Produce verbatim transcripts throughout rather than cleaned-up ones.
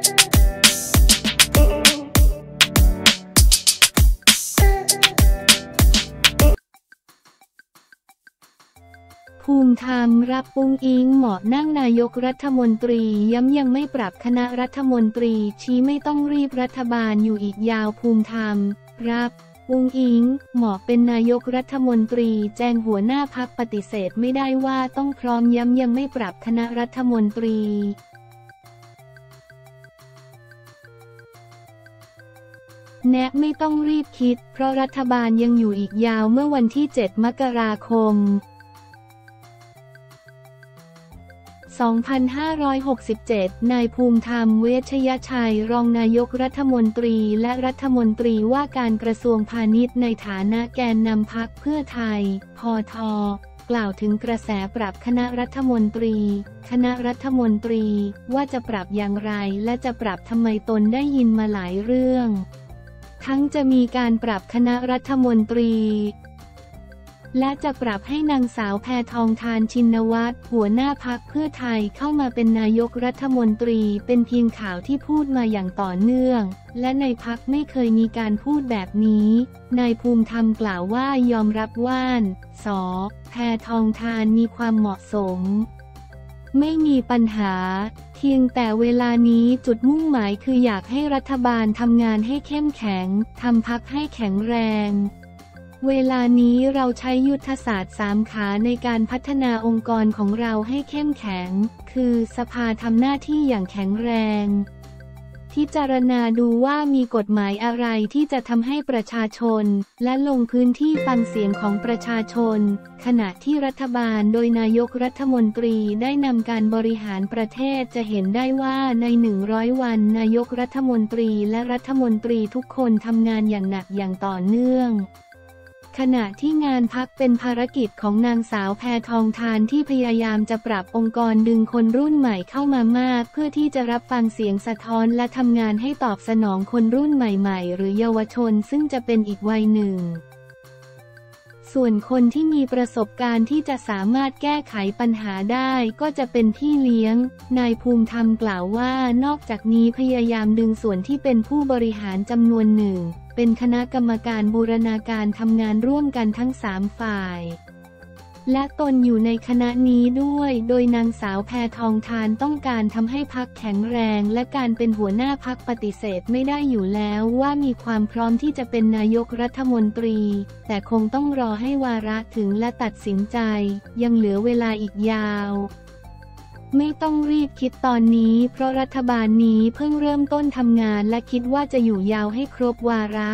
ภูมิธรรมรับอุ๊งอิ๊งเหมาะนั่งนายกรัฐมนตรีย้ำยังไม่ปรับคณะรัฐมนตรีชี้ไม่ต้องรีบรัฐบาลอยู่อีกยาวภูมิธรรมรับอุ๊งอิ๊งเหมาะเป็นนายกรัฐมนตรีแจงหัวหน้าพรรคปฏิเสธไม่ได้ว่าต้องพร้อมย้ำยังไม่ปรับคณะรัฐมนตรีแนะไม่ต้องรีบคิดเพราะรัฐบาลยังอยู่อีกยาวเมื่อวันที่เจ็ดมกราคมสองพันห้าร้อยหกสิบเจ็ด นายภูมิธรรมเวชยชัยรองนายกรัฐมนตรีและรัฐมนตรีว่าการกระทรวงพาณิชย์ในฐานะแกนนำพรรคเพื่อไทยพท.กล่าวถึงกระแสปรับคณะรัฐมนตรีคณะรัฐมนตรีว่าจะปรับอย่างไรและจะปรับทำไมตนได้ยินมาหลายเรื่องทั้งจะมีการปรับคณะรัฐมนตรีและจะปรับให้นางสาวแพทองธารชินวัตรหัวหน้าพรรคเพื่อไทยเข้ามาเป็นนายกรัฐมนตรีเป็นเพียงข่าวที่พูดมาอย่างต่อเนื่องและในพรรคไม่เคยมีการพูดแบบนี้นายภูมิธรรมกล่าวว่ายอมรับว่าส.แพทองธารมีความเหมาะสมไม่มีปัญหาเพียงแต่เวลานี้จุดมุ่งหมายคืออยากให้รัฐบาลทำงานให้เข้มแข็งทำพรรคให้แข็งแรงเวลานี้เราใช้ยุทธศาสตร์สามขาในการพัฒนาองค์กรของเราให้เข้มแข็งคือสภาทำหน้าที่อย่างแข็งแรงพิจารณาดูว่ามีกฎหมายอะไรที่จะทำให้ประชาชนและลงพื้นที่ฟังเสียงของประชาชนขณะที่รัฐบาลโดยนายกรัฐมนตรีได้นำการบริหารประเทศจะเห็นได้ว่าในหนึ่งร้อยวันนายกรัฐมนตรีและรัฐมนตรีทุกคนทำงานอย่างหนักอย่างต่อเนื่องขณะที่งานพรรคเป็นภารกิจของนางสาวแพทองธารที่พยายามจะปรับองค์กรดึงคนรุ่นใหม่เข้ามามากเพื่อที่จะรับฟังเสียงสะท้อนและทำงานให้ตอบสนองคนรุ่นใหม่ๆหรือเยาวชนซึ่งจะเป็นอีกวัยหนึ่งส่วนคนที่มีประสบการณ์ที่จะสามารถแก้ไขปัญหาได้ก็จะเป็นพี่เลี้ยงนายภูมิธรรมกล่าวว่านอกจากนี้พยายามดึงส่วนที่เป็นผู้บริหารจำนวนหนึ่งเป็นคณะกรรมการบูรณาการทำงานร่วมกันทั้งสามฝ่ายและตนอยู่ในคณะนี้ด้วยโดยนางสาวแพทองธารต้องการทำให้พรรคแข็งแรงและการเป็นหัวหน้าพรรคปฏิเสธไม่ได้อยู่แล้วว่ามีความพร้อมที่จะเป็นนายกรัฐมนตรีแต่คงต้องรอให้วาระถึงและตัดสินใจยังเหลือเวลาอีกยาวไม่ต้องรีบคิดตอนนี้เพราะรัฐบาลนี้เพิ่งเริ่มต้นทำงานและคิดว่าจะอยู่ยาวให้ครบวาระ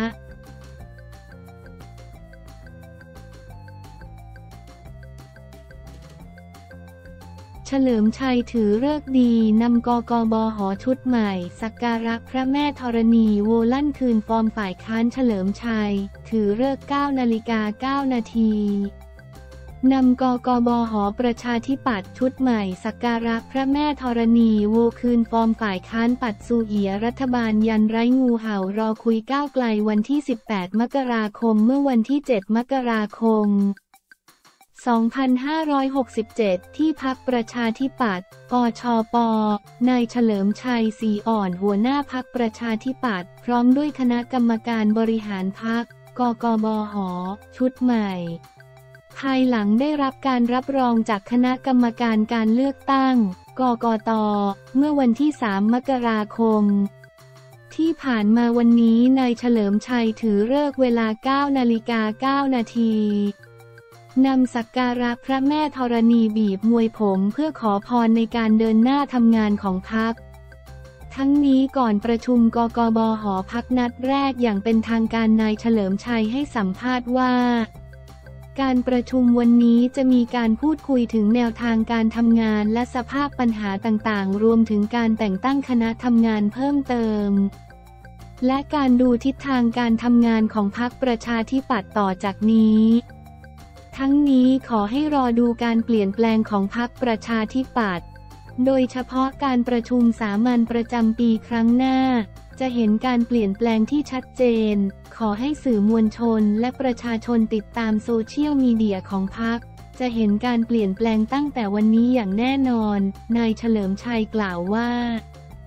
เฉลิมชัยถือฤกษ์ดีนำกกบห.ชุดใหม่สักการะพระแม่ธรณีโวลั่นคืนฟอร์มฝ่ายค้านเฉลิมชัยถือฤกษ์เก้านาฬิกาเก้านาทีนำกกบห.ประชาธิปัตย์ชุดใหม่สักการะพระแม่ธรณีโวคืนฟอร์มฝ่ายค้านปัดซูเอียรัฐบาลยันไร้งูเห่ารอคุยก้าวไกลวันที่สิบแปดมกราคมเมื่อวันที่เจ็ดมกราคมสองพันห้าร้อยหกสิบเจ็ดที่พรรคประชาธิปัตย์ปชปนายเฉลิมชัยศรีอ่อนหัวหน้าพรรคประชาธิปัตย์พร้อมด้วยคณะกรรมการบริหารพรรคกกบห.ชุดใหม่ภายหลังได้รับการรับรองจากคณะกรรมการการเลือกตั้งกกต.เมื่อวันที่สามมกราคมที่ผ่านมาวันนี้นายเฉลิมชัยถือฤกษ์เวลาเก้านาฬิกาเก้านาทีนำสักการะพระแม่ธรณีบีบมวยผมเพื่อขอพรในการเดินหน้าทำงานของพรรคทั้งนี้ก่อนประชุมกกบห.พรรคนัดแรกอย่างเป็นทางการนายเฉลิมชัยให้สัมภาษณ์ว่าการประชุมวันนี้จะมีการพูดคุยถึงแนวทางการทำงานและสภาพปัญหาต่างๆรวมถึงการแต่งตั้งคณะทำงานเพิ่มเติมและการดูทิศทางการทำงานของพรรคประชาธิปัตย์ต่อจากนี้ทั้งนี้ขอให้รอดูการเปลี่ยนแปลงของพรรคประชาธิปัตย์โดยเฉพาะการประชุมสามัญประจำปีครั้งหน้าจะเห็นการเปลี่ยนแปลงที่ชัดเจนขอให้สื่อมวลชนและประชาชนติดตามโซเชียลมีเดียของพรรคจะเห็นการเปลี่ยนแปลงตั้งแต่วันนี้อย่างแน่นอนนายเฉลิมชัยกล่าวว่า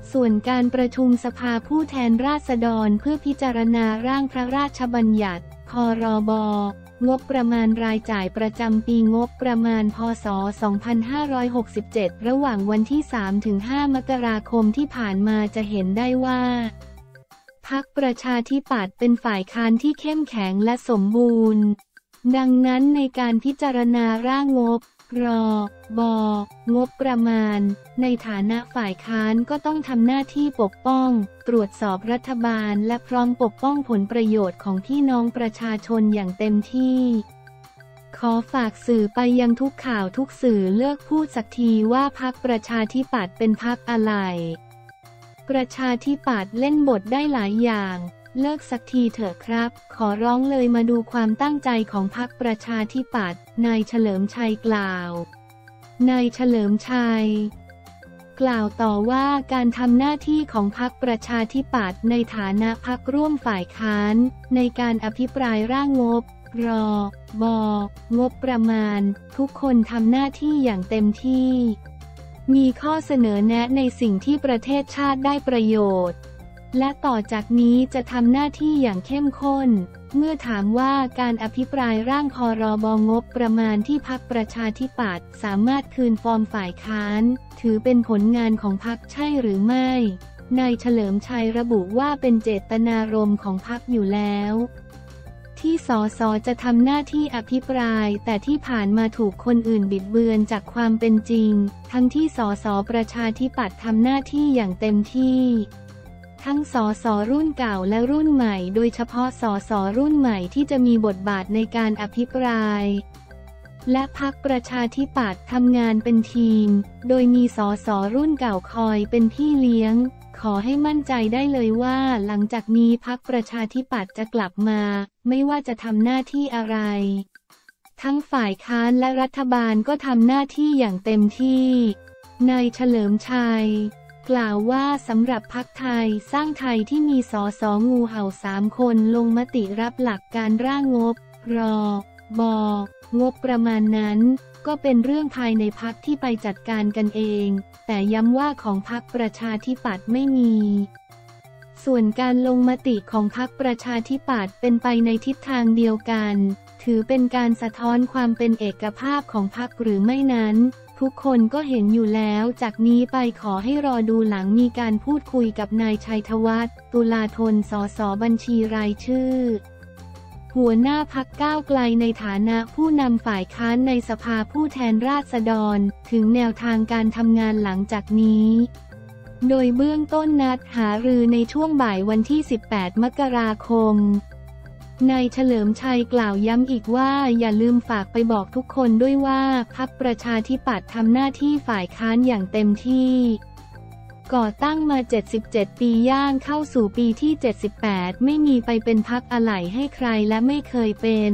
ส่วนการประชุมสภาผู้แทนราษฎรเพื่อพิจารณาร่างพระราชบัญญัติพรบงบประมาณรายจ่ายประจำปีงบประมาณพ.ศ. สองพันห้าร้อยหกสิบเจ็ด ระหว่างวันที่ สามถึงห้า มกราคมที่ผ่านมาจะเห็นได้ว่าพรรคประชาธิปัตย์เป็นฝ่ายค้านที่เข้มแข็งและสมบูรณ์ดังนั้นในการพิจารณาร่างงบรบงบประมาณในฐานะฝ่ายค้านก็ต้องทำหน้าที่ปกป้องตรวจสอบรัฐบาลและพร้อมปกป้องผลประโยชน์ของพี่น้องประชาชนอย่างเต็มที่ขอฝากสื่อไปยังทุกข่าวทุกสื่อเลิกพูดสักทีว่าพรรคประชาธิปัตย์เป็นพรรคอะไรประชาธิปัตย์เล่นบทได้หลายอย่างเลิกสักทีเถอะครับขอร้องเลยมาดูความตั้งใจของพรรคประชาธิปัตย์นายเฉลิมชัยกล่าวนายเฉลิมชัยกล่าวต่อว่าการทำหน้าที่ของพรรคประชาธิปัตย์ในฐานะพรรคร่วมฝ่ายค้านในการอภิปรายร่างงบรบงบประมาณทุกคนทำหน้าที่อย่างเต็มที่มีข้อเสนอแนะในสิ่งที่ประเทศชาติได้ประโยชน์และต่อจากนี้จะทำหน้าที่อย่างเข้มข้นเมื่อถามว่าการอภิปรายร่างพรบงบประมาณที่พรรคประชาธิปัตย์สามารถคืนฟอร์มฝ่ายค้านถือเป็นผลงานของพรรคใช่หรือไม่นายเฉลิมชัยระบุว่าเป็นเจตนารมณ์ของพรรคอยู่แล้วที่สสจะทำหน้าที่อภิปรายแต่ที่ผ่านมาถูกคนอื่นบิดเบือนจากความเป็นจริงทั้งที่สสประชาธิปัตย์ทำหน้าที่อย่างเต็มที่ทั้งสสรุ่นเก่าและรุ่นใหม่โดยเฉพาะสสรุ่นใหม่ที่จะมีบทบาทในการอภิปรายและพรรคประชาธิปัตย์ทำงานเป็นทีมโดยมีสสรุ่นเก่าคอยเป็นพี่เลี้ยงขอให้มั่นใจได้เลยว่าหลังจากนี้พรรคประชาธิปัตย์จะกลับมาไม่ว่าจะทำหน้าที่อะไรทั้งฝ่ายค้านและรัฐบาลก็ทำหน้าที่อย่างเต็มที่นายเฉลิมชัยกล่าวว่าสำหรับพรรคไทยสร้างไทยที่มีสสงูเห่าสามคนลงมติรับหลักการร่างงบรบงบประมาณนั้นก็เป็นเรื่องภายในพรรคที่ไปจัดการกันเองแต่ย้ำว่าของพรรคประชาธิปัตย์ไม่มีส่วนการลงมติของพรรคประชาธิปัตย์เป็นไปในทิศทางเดียวกันถือเป็นการสะท้อนความเป็นเอกภาพของพรรคหรือไม่นั้นทุกคนก็เห็นอยู่แล้วจากนี้ไปขอให้รอดูหลังมีการพูดคุยกับนายชัยธวัฒน์ตุลาธนสสบัญชีรายชื่อหัวหน้าพรรคก้าวไกลในฐานะผู้นำฝ่ายค้านในสภาผู้แทนราษฎรถึงแนวทางการทำงานหลังจากนี้โดยเบื้องต้นนัดหารือในช่วงบ่ายวันที่สิบแปดมกราคมนายเฉลิมชัยกล่าวย้ำอีกว่าอย่าลืมฝากไปบอกทุกคนด้วยว่าพรรคประชาธิปัตย์ทำหน้าที่ฝ่ายค้านอย่างเต็มที่ก่อตั้งมาเจ็ดสิบเจ็ดปีย่างเข้าสู่ปีที่เจ็ดสิบแปดไม่มีไปเป็นพรรคอะไหล่ให้ใครและไม่เคยเป็น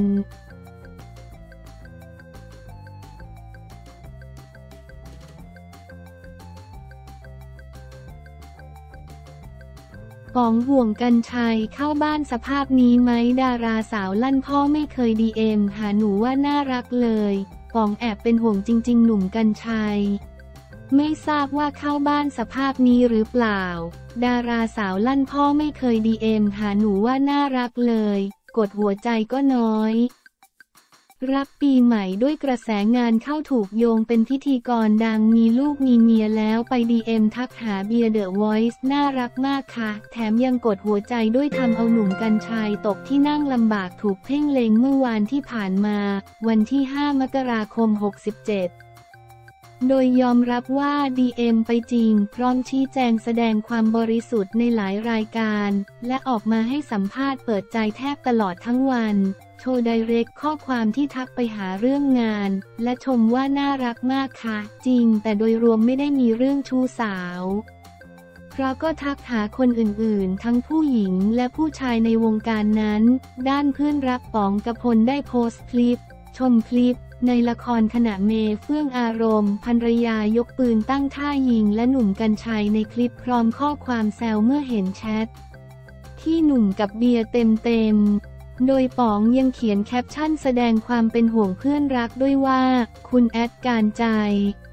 ป๋องห่วงกรรชัยเข้าบ้านสภาพนี้ไหมดาราสาวลั่นพ่อไม่เคยดีเอ็มหาหนูว่าน่ารักเลยป๋องแอบเป็นห่วงจริงๆหนุ่มกรรชัยไม่ทราบว่าเข้าบ้านสภาพนี้หรือเปล่าดาราสาวลั่นพ่อไม่เคยดีเอ็มหาหนูว่าน่ารักเลยกดหัวใจก็น้อยรับปีใหม่ด้วยกระแสงานเข้าถูกโยงเป็นพิธีกรดังมีลูกมีเมียแล้วไปดีเอ็มทักหาเบียร์เดอะวอยซ์น่ารักมากค่ะแถมยังกดหัวใจด้วยทำเอาหนุ่มกรรชัยตกที่นั่งลำบากถูกเพ่งเล็งเมื่อวานที่ผ่านมาวันที่ห้ามกราคมหกสิบเจ็ดโดยยอมรับว่า ดี เอ็ม ไปจริงพร้อมชี้แจงแสดงความบริสุทธิ์ในหลายรายการและออกมาให้สัมภาษณ์เปิดใจแทบตลอดทั้งวันโชว์ไดเรกข้อความที่ทักไปหาเรื่องงานและชมว่าน่ารักมากค่ะจริงแต่โดยรวมไม่ได้มีเรื่องชู้สาวเพราะก็ทักหาคนอื่นๆทั้งผู้หญิงและผู้ชายในวงการนั้นด้านเพื่อนรักป๋องกพลได้โพสต์คลิปชมคลิปในละครขณะเมย์เฟื่องอารมณ์ภรรยายกปืนตั้งท่ายิงและหนุ่มกรรชัยในคลิปพร้อมข้อความแซวเมื่อเห็นแชทที่หนุ่มกับเบียร์เต็มๆโดยป๋องยังเขียนแคปชั่นแสดงความเป็นห่วงเพื่อนรักด้วยว่าคุณแอดการใจ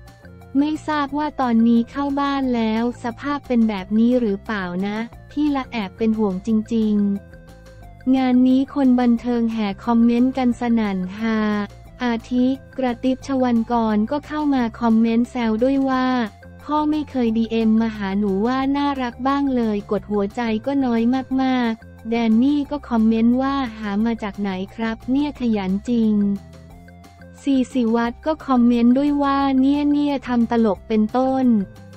ไม่ทราบว่าตอนนี้เข้าบ้านแล้วสภาพเป็นแบบนี้หรือเปล่านะพี่ละแอบเป็นห่วงจริงๆงานนี้คนบันเทิงแห่คอมเมนต์กันสนั่นฮาอาทิกระติบชวันกรก็เข้ามาคอมเมนต์แซวด้วยว่าพ่อไม่เคยดีเอ็มมาหาหนูว่าน่ารักบ้างเลยกดหัวใจก็น้อยมากๆแดนนี่ก็คอมเมนต์ว่าหามาจากไหนครับเนี่ยขยันจริงซีศิวัตรก็คอมเมนต์ด้วยว่าเนี่ยเนี่ยทำตลกเป็นต้น